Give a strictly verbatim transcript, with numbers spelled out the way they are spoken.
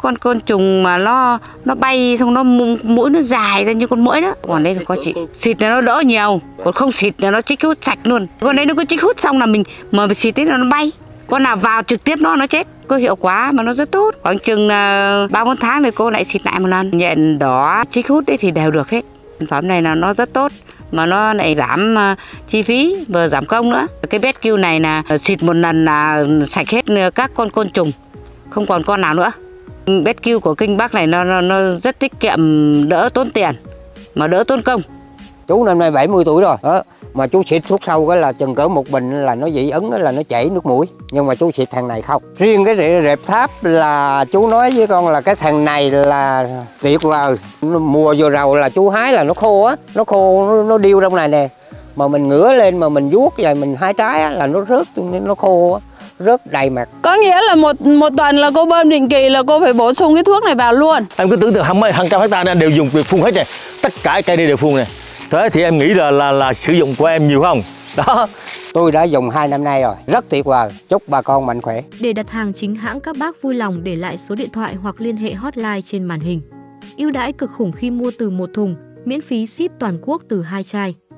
con côn trùng mà nó nó bay xong nó mũi nó dài ra như con muỗi đó. Còn đây là có chị xịt là nó đỡ nhiều, còn không xịt là nó chích hút sạch luôn. Con đấy nó cứ chích hút xong là mình mà xịt đấy là nó bay. Con nào vào trực tiếp nó nó chết. Có hiệu quả mà nó rất tốt. Khoảng chừng là ba bốn tháng thì cô lại xịt lại một lần. Nhện đỏ chích hút đấy thì đều được hết. Sản phẩm này là nó rất tốt mà nó lại giảm uh, chi phí vừa giảm công nữa. Cái BetQ này là xịt một lần là sạch hết các con côn trùng, không còn con nào nữa. BetQ của Kinh Bắc này nó, nó nó rất tiết kiệm, đỡ tốn tiền mà đỡ tốn công. Chú năm nay bảy mươi tuổi rồi đó, mà chú xịt thuốc sâu cái là chừng cỡ một bình là nó dị ứng là nó chảy nước mũi, nhưng mà chú xịt thằng này không. Riêng cái rệp tháp là chú nói với con là cái thằng này là tuyệt vời. Mùa vừa rồi là chú hái là nó khô á, nó khô nó, nó điêu trong này nè, mà mình ngửa lên mà mình vuốt và mình hái trái á, là nó rớt nó khô á, rớt đầy mặt. Có nghĩa là một một tuần là cô bơm định kỳ là cô phải bổ sung cái thuốc này vào luôn. Em cứ tưởng tượng hàng hàng trăm hectare này đều dùng việc phun hết này, tất cả cây đây đều phun này. Thế thì em nghĩ là là là sử dụng của em nhiều không? Đó. Tôi đã dùng hai năm nay rồi, rất tuyệt vời. Chúc bà con mạnh khỏe. Để đặt hàng chính hãng, các bác vui lòng để lại số điện thoại hoặc liên hệ hotline trên màn hình. Ưu đãi cực khủng khi mua từ một thùng, miễn phí ship toàn quốc từ hai chai.